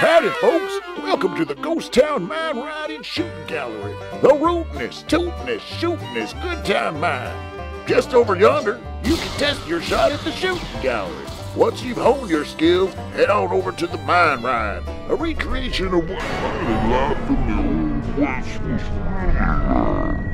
Howdy, folks. Welcome to the Ghost Town Mine Riding Shootin' Gallery. The rootin'est, tootin'est, shootin'est good time mine. Just over yonder, you can test your shot at the Shootin' Gallery. Once you've honed your skills, head on over to the Mine Ride, a recreation of what mining life from the old West was really like.